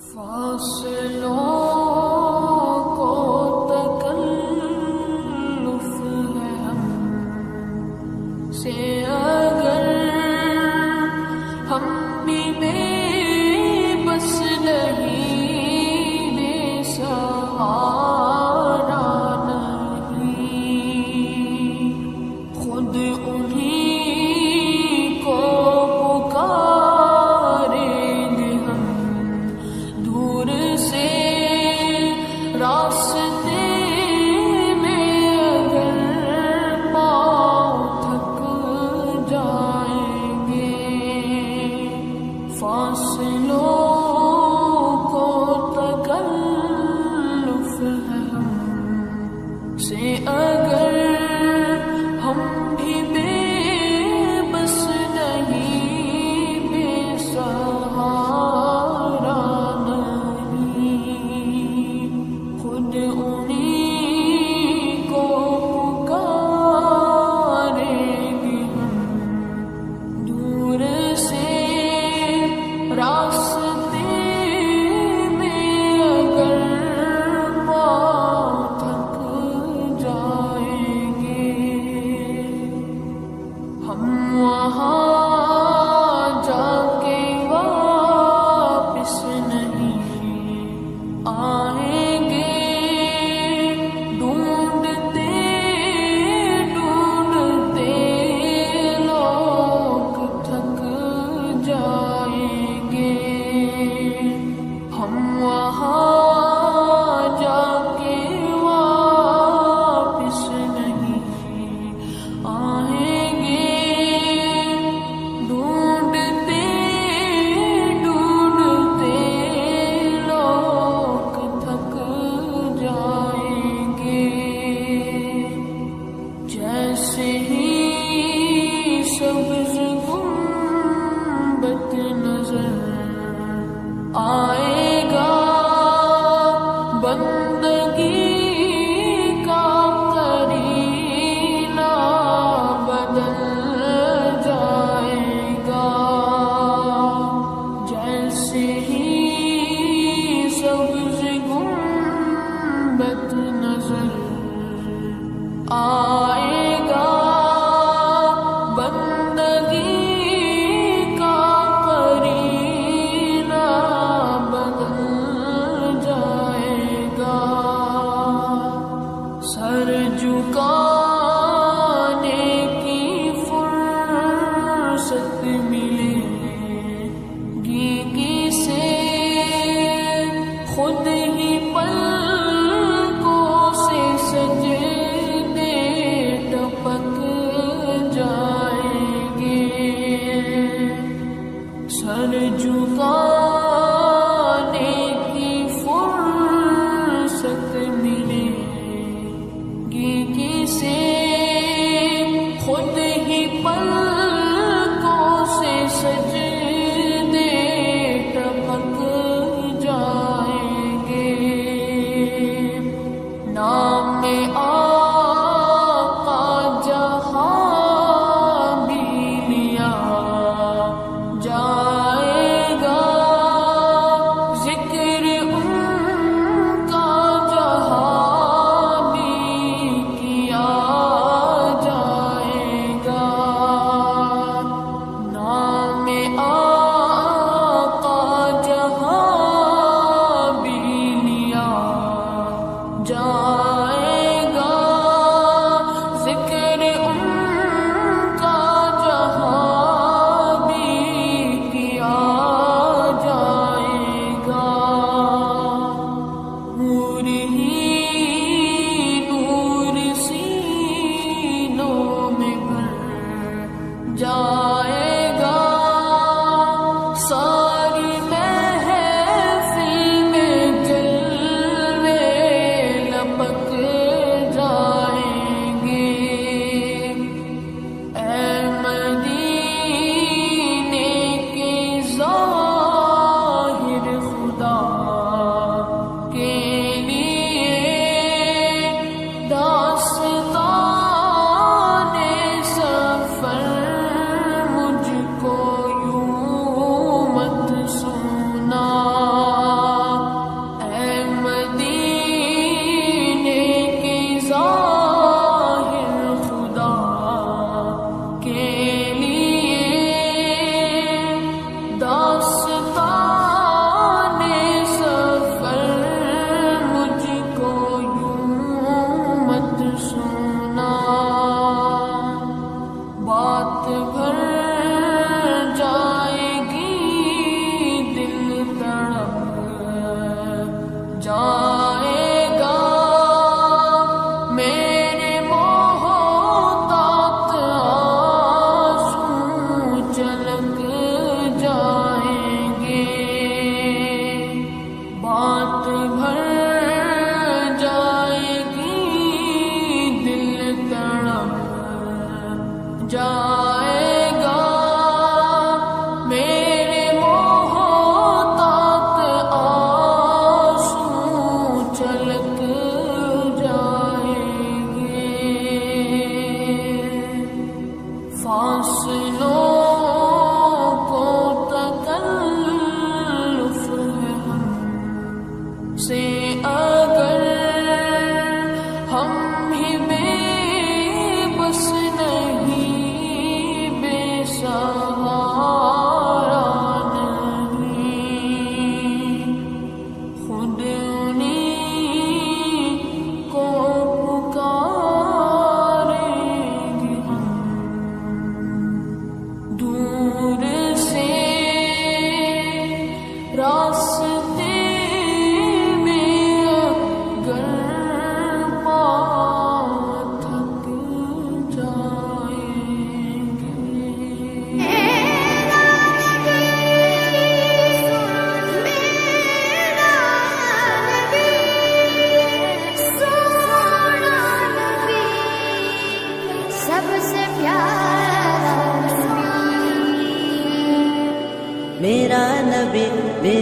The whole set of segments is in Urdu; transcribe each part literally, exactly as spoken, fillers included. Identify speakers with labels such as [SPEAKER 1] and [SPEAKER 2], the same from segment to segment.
[SPEAKER 1] فاصلوں کو تکلف ہے ہم سے اگر ہم بھی بے بس نہیں بے سہارا نہیں خود انہیں کو پکاریں گے ہم دور سے راستے میں اگر پاؤں تھک جائیں گے فاصلوں کو تکلف ہے ہم سے اگر ہم بھی بے بس نہیں بے سہارا نہیں خود انہیں کو پکاریں گے ہم دور سے راستے میں اگر پاؤں تھک جائیں گے ہم وہاں جا کے واپس نہیں آئیں گے ڈھونڈتے ڈھونڈتے لوگ تھک جائیں گے ہم وہاں جا کے واپس نہیں آئیں گے ڈھونڈتے ڈھونڈتے لوگ تھک جائیں گے جیسے ہی سبز گنبد نظر آئے گا بندگی کا قرینہ بدل جائے گا جیسے ہی سبز گنبد نظر آئے گا بندگی کا قرینہ بدل جائے گا سر جھکانے کی فرصت ملے گی کسے خود ہی پلکوں سے سجدے ٹپک جائیں گے سر جھکانے کی فرصت ملے گی کسے خود ہی پلکوں سے سجدے ٹپک جائیں گے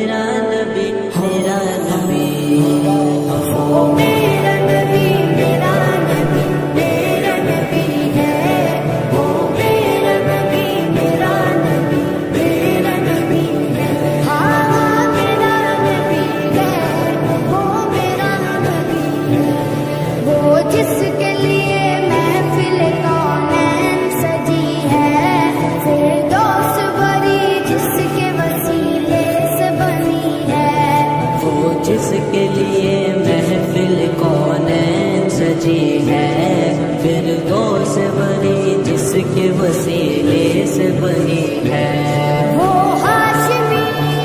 [SPEAKER 2] میرا نبی میرا نبی
[SPEAKER 3] وہ میرا نبی میرا نبی میرا نبی ہے وہ میرا نبی میرا نبی میرا نبی ہے ہاں ہاں میرا نبی ہے وہ میرا نبی ہے وہ جس کے لیے محفل کونین سجی ہے فردوس بری جس کے وسیلے سے بنی ہے
[SPEAKER 2] وہ جس کے لیے محفل کونین سجی ہے فردوس بری جس کے وسیلے سے بنی ہے
[SPEAKER 3] وہ ہاشمی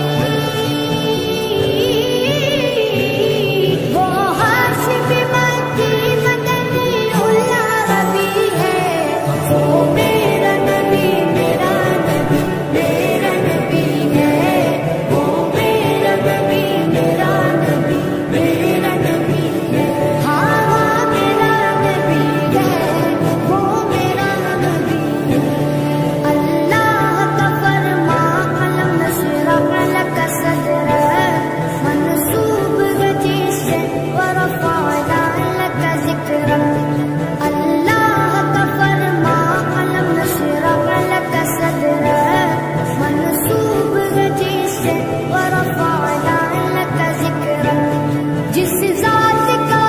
[SPEAKER 3] وہ ہاشمی مکی مدنی العربی ہے وہ میرا نبی میرا نبی میرا نبی ہے وہ میرا نبی میرا نبی میرا نبی ہے ہاں ہاں میرا نبی ہے وہ میرا نبی ہے اللہ کا فرما قلم نشرح لك صدرك منصوب رجیس ورفعنا لك ذکرك اللہ کا فرما قلم نشرح لك صدرك منصوب رجیس ورفعنا لك ذکرك جس ذات کا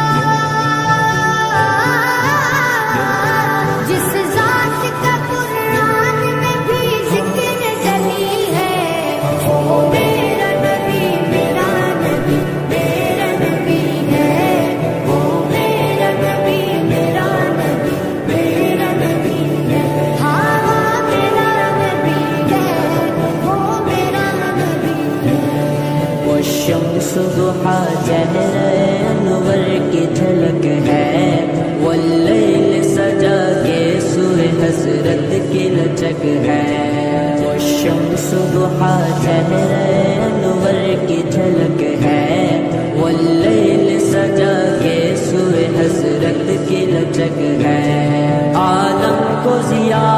[SPEAKER 3] جس ذات کا قرآن میں بھی ذکر جلی ہے وہ میرا نبی میرا نبی میرا نبی ہے وہ میرا نبی میرا نبی میرا نبی ہے ہاں ہاں میرا نبی ہے وہ میرا نبی ہے
[SPEAKER 2] والشمس ضحا چہر انور کی جھلک ہے واللیل سجا کے سوئے حسرت کی لچک ہے والشمس ضحا چہر انور کی جھلک ہے واللیل سجا کے سوئے حسرت کی لچک ہے عالم کو ضیا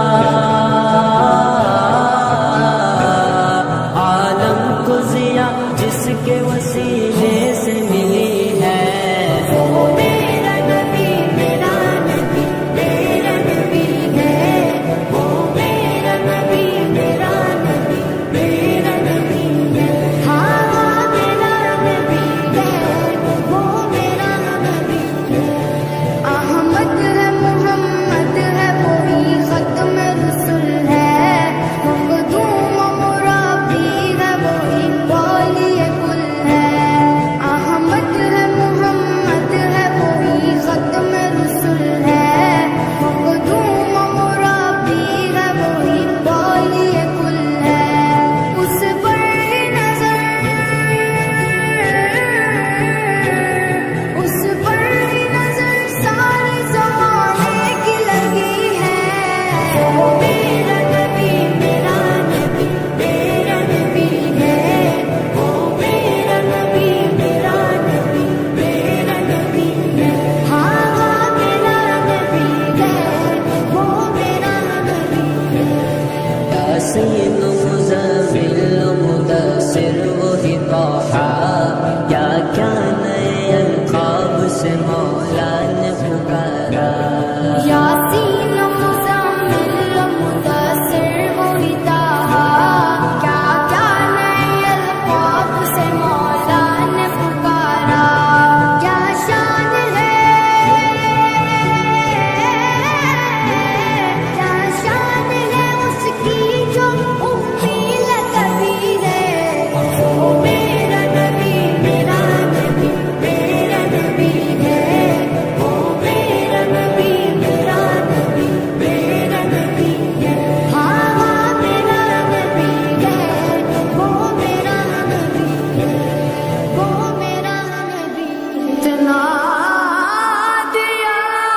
[SPEAKER 2] عالم کو ضیا جس کے وسیلے سے ملی ہے
[SPEAKER 3] وہ میرا نبی میرا نبی میرا نبی ہے وہ میرا نبی میرا نبی میرا نبی ہے ہاں ہاں میرا نبی ہے وہ میرا نبی ہے احمد ہے محمد ہے وہی ختم رسول ہے مخدوم مرابی ہے وہی والی کل ہے احمد ہے محمد ہے وہی ختم رسول ہے مخدوم مرابی ہے وہی والی کل ہے اس پر نظر اس پر نظر سارے زمانے کی لگی ہے وہ میرا نبی میرا نبی میرا نبی ہے وہ میرا نبی میرا نبی میرا نبی ہے ہاں ہاں میرا نبی ہے وہ میرا نبی ہے
[SPEAKER 2] یاسین مزمل مدثر وہی طٰہٰ کیا کیا نئے القاب سے مولا نے پکارا
[SPEAKER 3] یاسین مزمل مدثر وہی طٰہٰ کیا کیا نئے القاب سے مولا نے پکارا کیا شان ہے کیا شان ہے اس کی جو امی لقبی ہے وہ میرا نبی میرا نبی میرا نبی ہے وہ میرا نبی میرا نبی میرا نبی ہے ہاں ہاں میرا نبی ہے وہ میرا نبی ہے وہ میرا نبی ہے اتنا دیا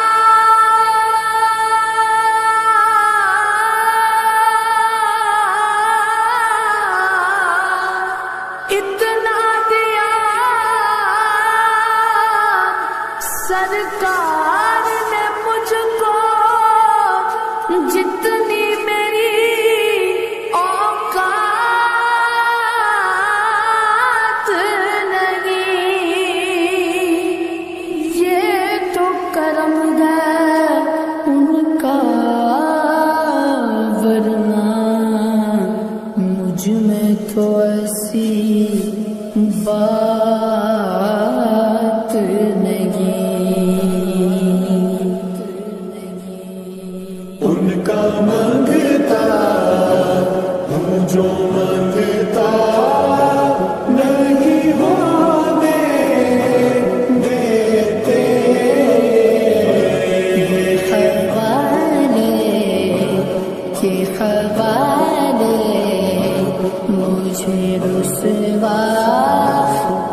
[SPEAKER 3] اتنا دیا سرکار نے مجھ کو جتنی میری اوقات
[SPEAKER 1] بات نہیں،
[SPEAKER 4] ان کا مانگتا ہوں جو مانگتا نہیں ہونے دیتے،
[SPEAKER 1] یہ حوالے کے حوالے مجھے رسوا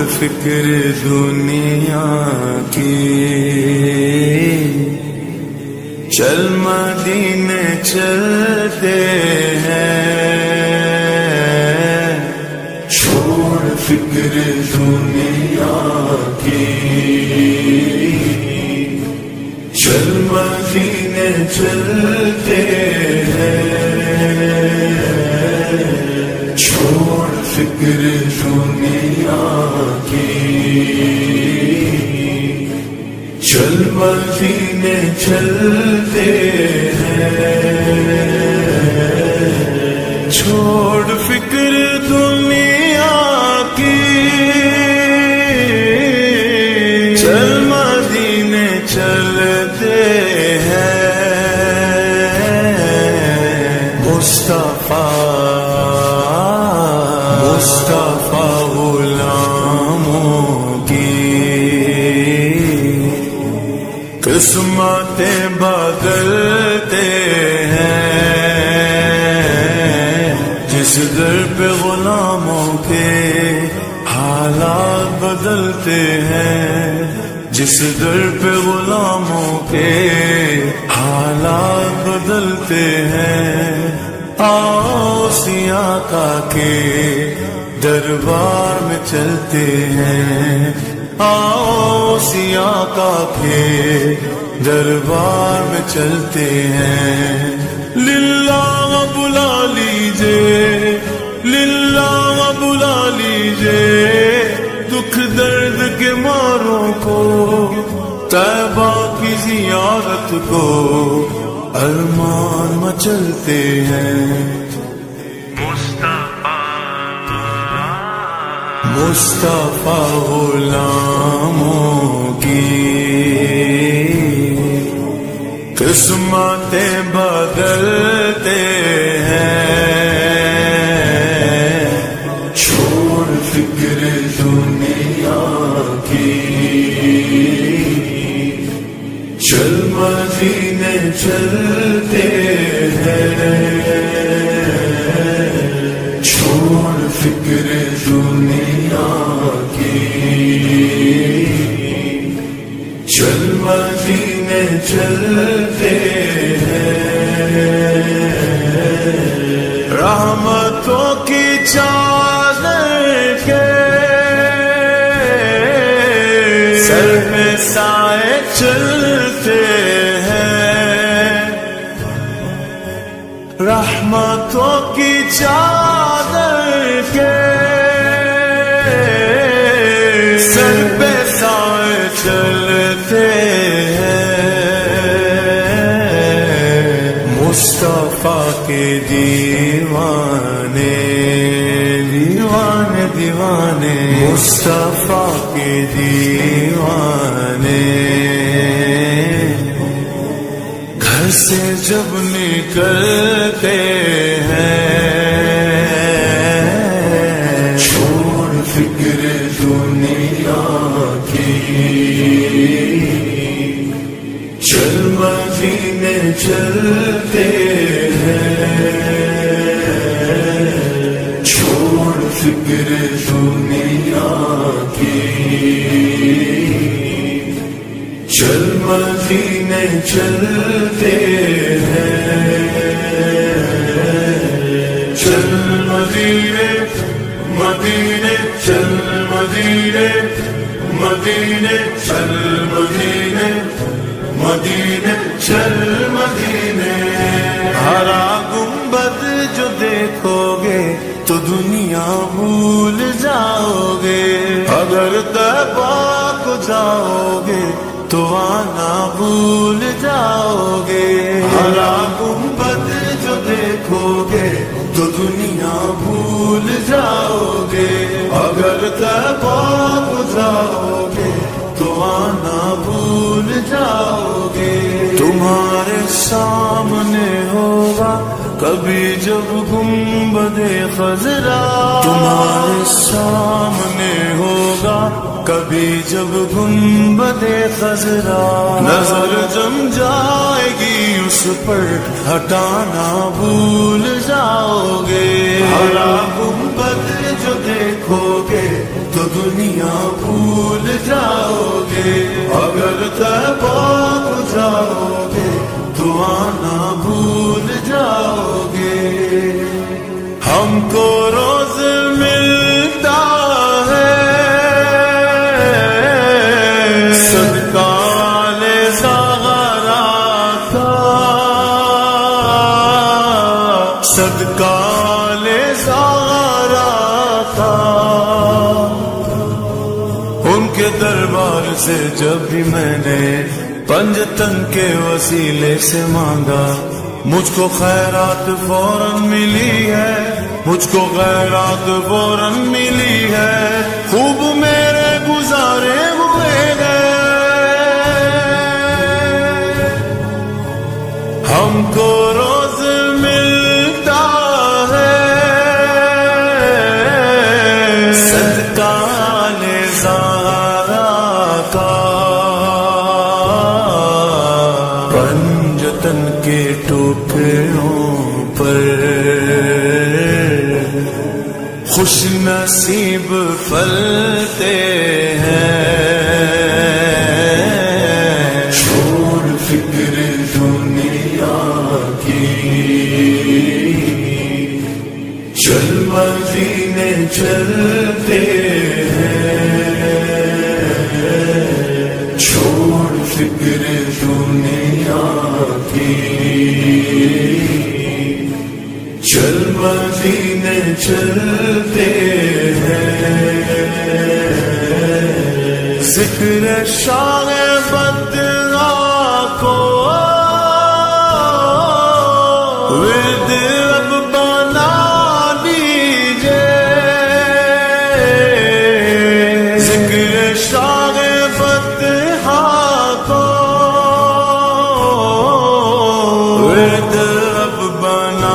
[SPEAKER 4] فکر دنیا کی، چل مدینے چلتے ہیں، چھوڑ فکر دنیا کی، چل مدینے چلتے ہیں، چھوڑ فکر دنیا کی، چل مدینے چلتے ہیں، چھوڑ فکر دنیا کی، چل مدینے چلتے ہیں، مصطفیٰ مصطفیٰ غلاموں کی قسمتیں بدلتے ہیں، جس در پہ غلاموں کے حالات بدلتے ہیں، جس در پہ غلاموں کے حالات بدلتے ہیں، آؤ سیاہ کا کے دربار میں چلتے ہیں، آؤ سیاہ کا کے دربار میں چلتے ہیں، للہ بلا لیجے، للہ بلا لیجے دکھ درد کے ماروں کو، طیبہ کی زیارت کو ارمان مچلتے ہیں، مصطفیٰ غلاموں کی قسمتیں بدلتے ہیں، چھوڑ فکر دنیا کی، چل مدینے چلتے ہیں، چھوڑ فکر دنیا کی، چل مدینے چلتے ہیں، رحمتوں کی چادر کے سر میں سائے چلتے ہیں، رحمتوں کی چادر کے سر پہ سائے چلتے ہیں، مصطفیٰ کے دیوانے دیوانے دیوانے مصطفیٰ کے دیوانے گھر سے جب نکلتے ہیں، چھوڑ فکر دنیا کی، چل مدینے چلتے ہیں، چھوڑ فکر دنیا کی، چل مدینے چلتے ہیں، چل مدینے مدینے چل مدینے مدینے چل مدینے مدینے چل مدینے، ہرا گنبد جو دیکھو گے تو دنیا بھول جاؤ گے، اگر طیبہ کو جاؤ گے تو آنا بھول جاؤ گے، ہرا گنبد جو دیکھو گے تو دنیا بھول جاؤ گے، اگر طیبہ کو جاؤ گے تو آنا بھول جاؤ گے، تمہارے سامنے ہوگا کبھی جب گنبد خضرا، تمہارے سامنے ہوگا کبھی جب گنبد خضرا، نظر جم جائے گی اس پر ہٹانا بھول جاؤ گے، ہرا گنبد جو دیکھو گے تو دنیا दुनिया भूल जाओगे, अगर तैबा को जाओगे तो आना भूल जाओगे। हमको रोज मिलता है सदका ले ज़हरा का, सदका ले ज़हरा का। उनके दरबार से जब भी मैंने पंजतन के वसीले से मांगा, मुझको खैरात फौरन मिली है, मुझको खैरात फौरन मिली है। खूब मेरे गुजारे हुए हैं, हमको रोज मिलता है सदका ले ज़हरा का। पंजतन के टुकड़ों पर खुश नसीब फलते हैं। छोड़ फिक्र दुनिया की, चल मदीने चलते हैं। छोड़ फिक्र दुनिया की, चल मदीने चलते हैं। ज़िक्र शान बदरा को विद अब बना लीजिए, ज़िक्र शान बदरा को विद अब बना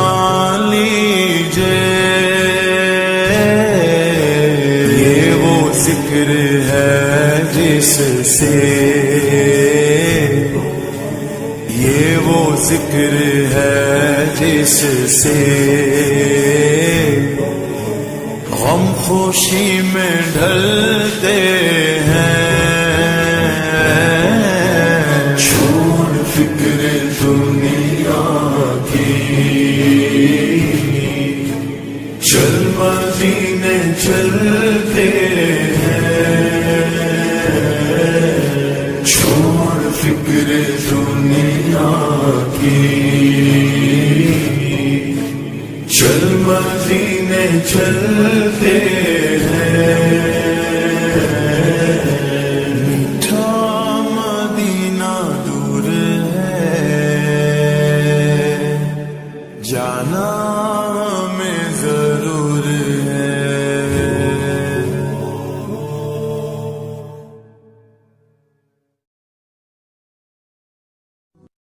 [SPEAKER 4] ज़िक्र है जिससे, ये वो ज़िक्र है जिससे गम खुशी में ढलते हैं। छोड़ फिक्र दुनिया की, चल मदीने चलते हैं। छोड़ फिक्र दुनिया की, चल मदीने चलते हैं। मीठा मदीना दूर है, जाना में